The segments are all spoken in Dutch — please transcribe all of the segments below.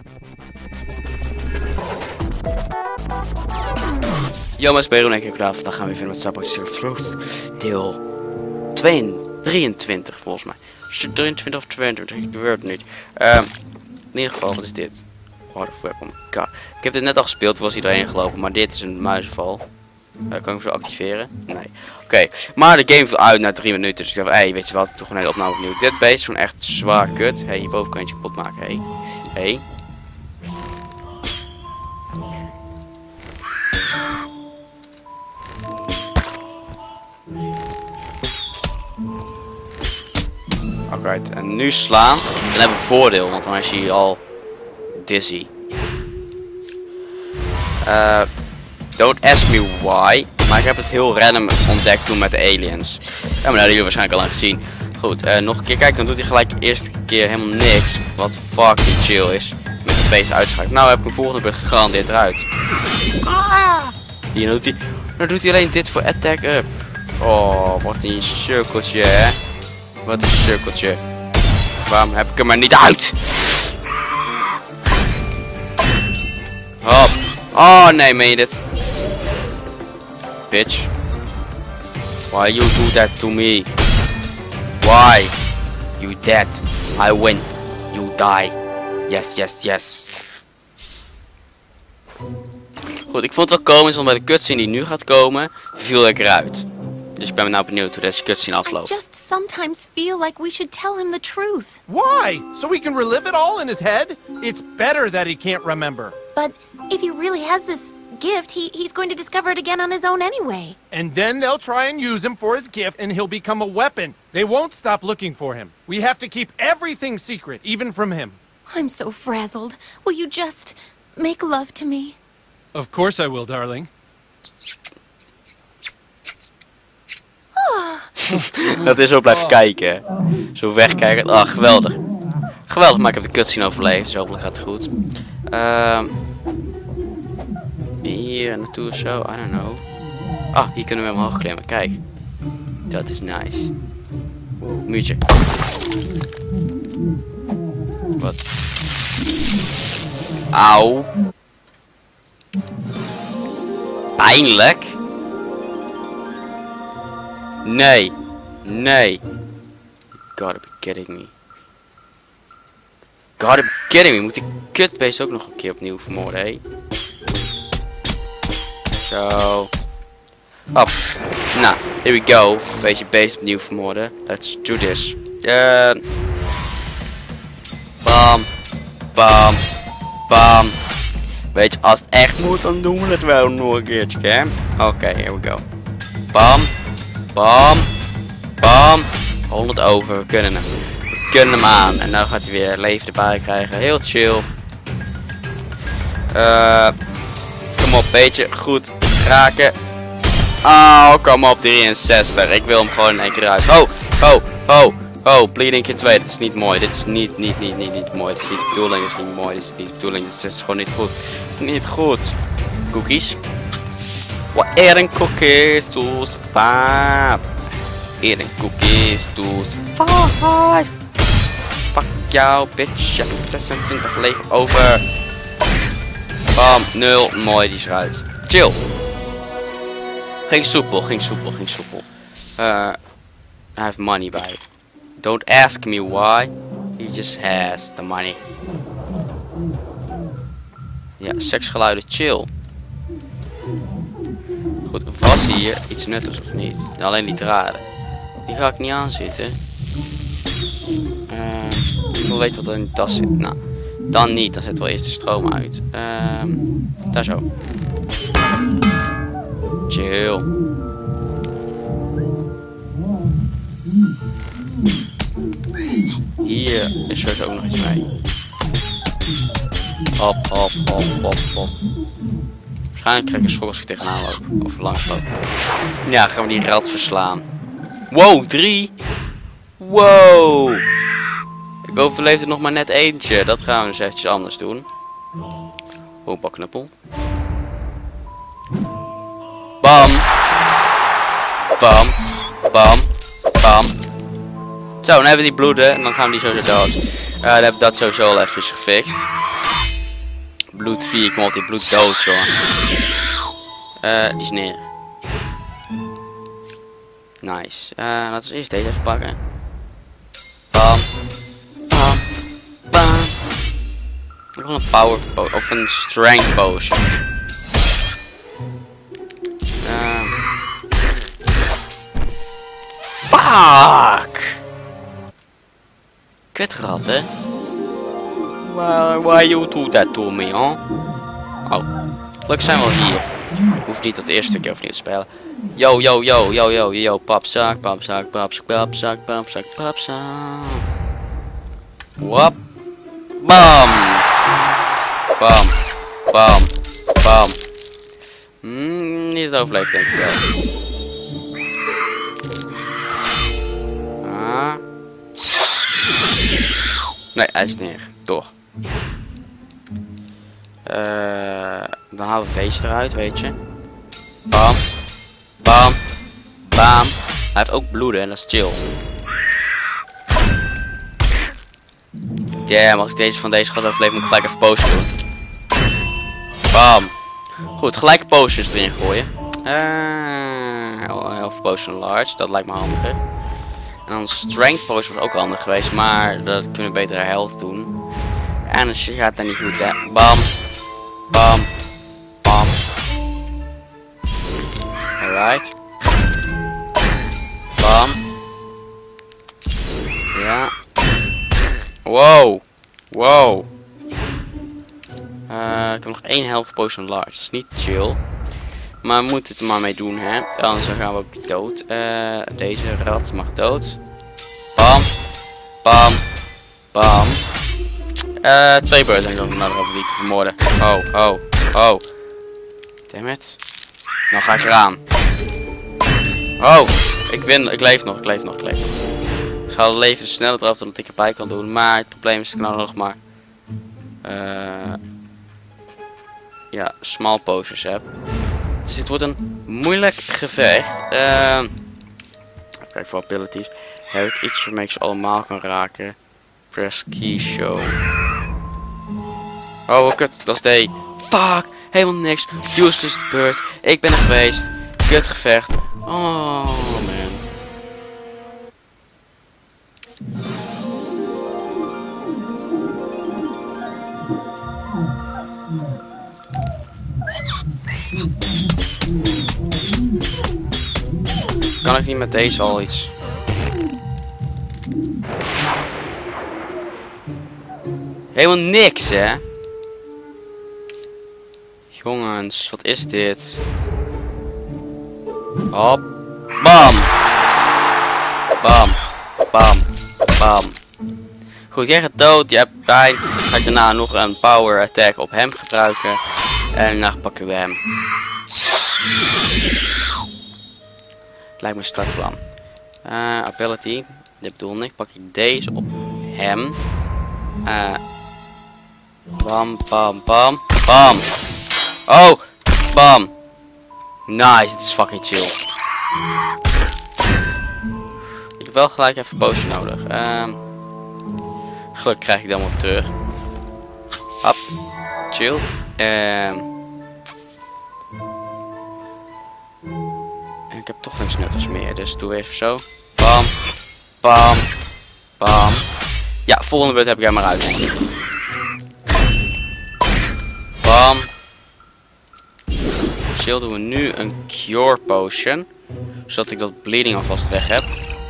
Yo, mijn spelen en ik klaar. Vandaag gaan we verder met Subway of Truth. Deel 23 volgens mij. 23 of 22, ik weet het niet. In ieder geval, wat is dit? Oh my god. Ik heb dit net al gespeeld, toen was hij erheen gelopen. Maar dit is een muizenval. Kan ik hem zo activeren? Nee. Oké. Maar de game viel uit na 3 minuten. Dus ik dacht, hey, weet je wat? Toch gewoon een hele opname opnieuw. Dit beest is gewoon echt zwaar kut. Hey, hierboven kan je het kapot maken. Hey. Hey. Alright, en nu slaan. Dan hebben we voordeel, want dan is hij al dizzy. Don't ask me why. Maar ik heb het heel random ontdekt toen met de aliens. Ja, maar dat hebben jullie waarschijnlijk al aan gezien. Goed, nog een keer kijken, dan doet hij gelijk de eerste keer helemaal niks. Wat fucking chill is. Met de beest uitschakelen. Nou heb ik een volgende beurt gegarandeerd eruit. Hier doet hij. Dan doet hij alleen dit voor attack up. Oh, wat een cirkeltje, hè. Wat een cirkeltje. Waarom heb ik hem er niet uit? Hop. Oh nee, meen je dit? Bitch. Why you do that to me? Why? You dead. I win. You die. Yes, yes, yes. Goed, ik vond het wel komisch, want bij de cutscene die nu gaat komen, viel ik eruit. Dus ik ben nou benieuwd hoe deze cutscene afloopt. I just sometimes feel like we should tell him the truth. Why? So he can relive it all in his head? It's better that he can't remember. But if he really has this gift, he's going to discover it again on his own anyway. And then they'll try and use him for his gift and he'll become a weapon. They won't stop looking for him. We have to keep everything secret, even from him. I'm so frazzled. Will you just make love to me? Of course I will, darling. Dat is zo blijven kijken. Zo wegkijken. Ah, geweldig. Geweldig, maar ik heb de cutscene overleefd. Dus hopelijk gaat het goed. Hier naartoe of zo. I don't know. Ah, hier kunnen we omhoog klimmen. Kijk. Dat is nice. Wow, muurtje. Wat? Auw. Pijnlijk. Nee. Nee. You gotta be kidding me. Gotta be kidding me. Moet die kutbeest ook nog een keer opnieuw vermoorden, hé? Zo. Op. Nou, here we go. Beetje beest opnieuw vermoorden. Let's do this. Bam. Bam. Bam. Weet je, als het echt moet, dan doen we het wel nog een keertje, hè? Oké, here we go. Bam. Bam. Bam. 100 over. We kunnen hem. We kunnen hem aan. En nou gaat hij weer leven erbij krijgen. Heel chill. Kom op, beetje goed raken. Oh, kom op, 63. Ik wil hem gewoon in één keer eruit. Oh, oh, oh, oh. Bleeding keer 2. Dit is niet mooi. Dit is niet mooi. Dit is niet de bedoeling. Dit is niet mooi. Dit is niet de bedoeling. Dit is gewoon niet goed. Dit is niet goed. Cookies. What eating cookies to survive? Eating cookies to survive. Fuck jou, bitch. Je hebt 26 leven over. Bam, 0. Mooi, die is eruit. Chill. Ging soepel, ging soepel, ging soepel. I have money bij. Don't ask me why. He just has the money. Ja, seksgeluiden, chill. Goed, was hier iets nuttigs of niet? Alleen die draden. Die ga ik niet aanzitten. Ik wil weten wat er in de tas zit. Nou, dan niet. Dan zetten we eerst de stroom uit. Daar zo. Chill. Hier is sowieso ook nog iets mee. Hop, hop, hop, hop, hop. Waarschijnlijk krijg ik een schok als ik tegenaan loop. Of langs loop. Ja, gaan we die rat verslaan. Wow, 3. Wow. Ik overleefde nog maar net eentje. Dat gaan we dus eventjes anders doen. Oh, pakknuppel. Bam. Bam. Bam. Bam. Zo, dan hebben we die bloeden. En dan gaan we die sowieso dood. Dan hebben we dat sowieso al even gefixt. Bloed 4, kom op, die bloed dood, joh. Die is neer. Nice. Laten we eerst deze even pakken. Bam. Bam. Bam. Ik wil een power potion of een strength potion. Fuck! Kutrat, hè? Why you do that to me, huh? Oh, gelukkig zijn we al hier. Hoeft niet dat eerste stukje overnieuw te spelen. Yo, papzak. Wap. Bam. Bam. Bam. Bam. Niet het overleefd, denk ik wel. Nee, hij is neer. Toch. Dan halen we deze eruit, weet je. Bam. Bam. Bam. Hij heeft ook bloeden en dat is chill. Ja, als ik deze van deze gaat overleven, moet ik gelijk even potion doen. Bam. Goed, gelijk potions erin gooien. Of potion large, dat lijkt me handiger. En dan strength potion was ook handig geweest, maar dat kunnen we beter health doen. En dan gaat dat niet goed, hè. Bam. Bam. Bam. Alright. Bam. Ja. Wow. Wow. Ik heb nog 1 health potion large. Dat is niet chill. Maar we moeten het er maar mee doen, hè. Anders gaan we ook dood. Deze rat mag dood. Bam. Bam. Bam. 2 beurten dan naar de republiek vermoorden. Oh. Damn it. Nou ga ik eraan. Oh. Ik leef nog. Ik ga het leven sneller eraf dan dat ik erbij kan doen. Maar het probleem is dat ik nou nog maar ja, small potions heb. Dus dit wordt een moeilijk gevecht. Kijk voor abilities. Heb ik iets waarmee ik ze allemaal kan raken. Press key show. Oh kut, dat is D. Fuck, helemaal niks. Useless bird. Ik ben er geweest. Kut gevecht. Oh man. Kan ik niet met deze al iets? Helemaal niks, hè? Jongens, wat is dit? Hop. Bam. Bam. Bam. Bam. Goed, jij gaat dood. Je hebt pijn. Ga ik daarna nog een power attack op hem gebruiken. En daarna pakken we hem. Lijkt me een strak plan. Ability. Dit bedoel ik. Pak ik deze op hem. Bam, bam, bam, bam. Oh, bam. Nice, dit is fucking chill. Ik heb wel gelijk even potion nodig. Gelukkig krijg ik dan op terug. Hop, chill. En ik heb toch niks nuttigs meer, dus doe even zo. Bam, bam, bam. Ja, volgende beurt heb ik hem maar uit. Bam. Chill, doen we nu een cure potion. Zodat ik dat bleeding alvast weg heb.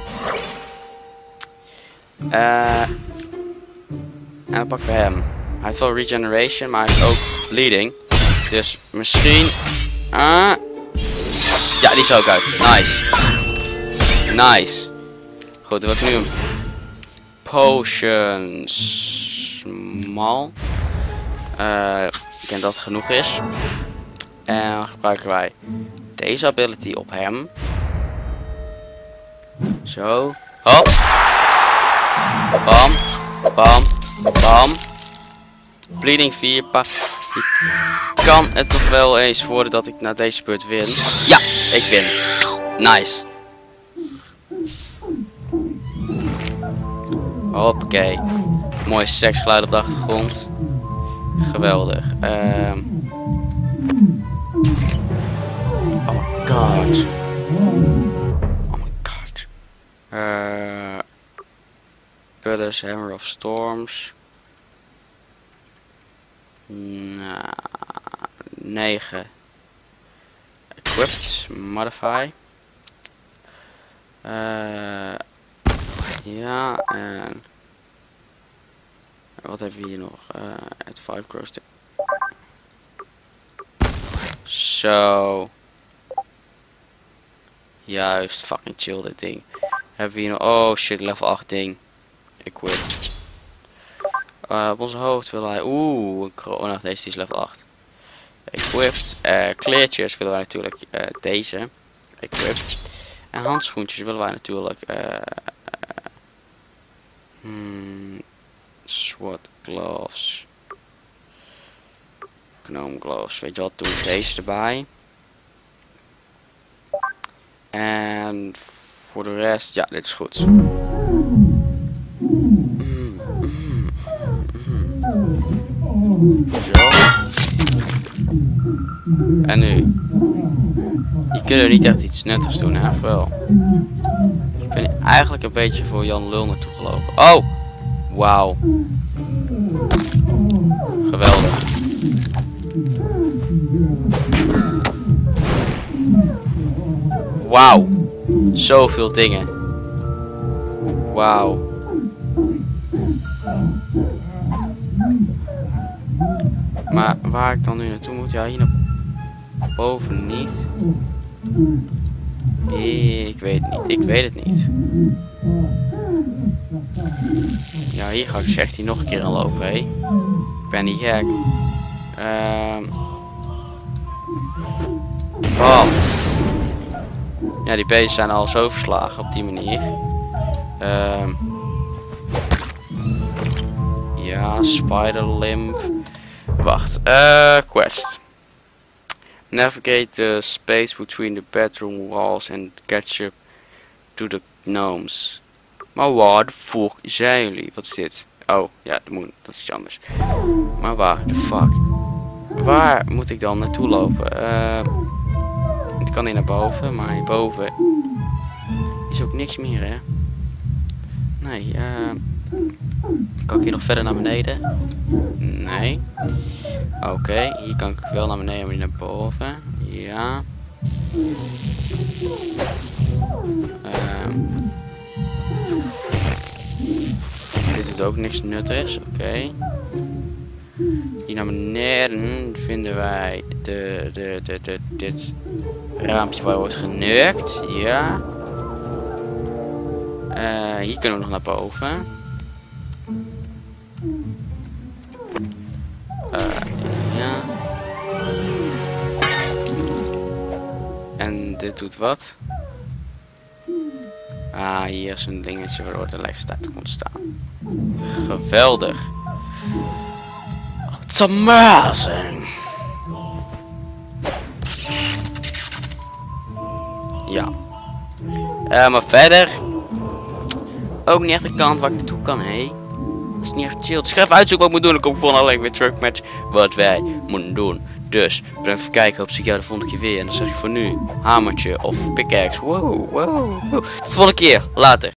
En dan pakken we hem. Hij heeft wel regeneration, maar hij heeft ook bleeding. Dus misschien... ja, die is ook uit. Nice. Nice. Goed, dan heb ik nu een potion small. Ik denk dat het genoeg is. En dan gebruiken wij deze ability op hem. Zo. Hop. Bam. Bam. Bam. Bleeding 4. Kan het nog wel eens worden dat ik na deze beurt win? Ja, ik win. Nice. Hoppakee. Mooi seksgeluid op de achtergrond. Geweldig. Oh my god. Oh my god. Palace, Hammer of Storms. 9. Equipped, Modify. Ja, en... Wat hebben we hier nog? Het 5 grows. Zo. Juist, fucking chill dit ding. Hebben we hier nog... Oh shit, level 8 ding. Equipped. Op onze hoofd willen wij... Oeh, een kroon. Deze is level 8. Equipped. Kleertjes willen wij natuurlijk deze. Equipped. En handschoentjes willen wij natuurlijk... SWAT gloves. Gnome gloves. Weet je wat, doe ik deze erbij. En voor de rest, ja, dit is goed. Zo. En nu. Je kunt er niet echt iets nuttigs doen, hè? Of wel? Ik ben eigenlijk een beetje voor Jan Lul naartoe gelopen. Oh! Wauw. Geweldig. Wauw. Zoveel dingen. Wauw. Maar waar ik dan nu naartoe moet? Ja, hier naar boven niet. Ik weet het niet. Ik weet het niet. Ja, hier ga ik echt hier nog een keer aan lopen, hé. Ik ben niet gek. Bam. Ja, die beesten zijn al zo verslagen op die manier. Ja, spider limb. Wacht, quest. Navigate the space between the bedroom walls and catch up to the gnomes. Maar waar de fuck zijn jullie? Wat is dit? Oh, ja, de moon. Dat is iets anders. Maar waar de fuck? Waar moet ik dan naartoe lopen? Het kan niet naar boven, maar hierboven is ook niks meer, hè? Nee, kan ik hier nog verder naar beneden? Nee. Oké, hier kan ik wel naar beneden, maar niet naar boven. Ja. Dit doet ook niks nuttigs, oké. Hier naar beneden vinden wij dit raampje waar wordt geneukt. Ja. Hier kunnen we nog naar boven. Ja. En dit doet wat? Ah, hier is een dingetje waardoor de elektriciteit komt staan. Geweldig. It's amazing. Ja. Maar verder ook niet echt de kant waar ik naartoe kan, hé. Dat is niet echt chill. Dus ik ga even uitzoeken wat ik moet doen. Dan kom ik volgende aflevering weer terug met wat wij moeten doen. Dus, bedankt voor het kijken. Hoop ik jou de volgende keer weer. En dan zeg ik voor nu, hamertje of pickaxe. Wow. Tot de volgende keer. Later.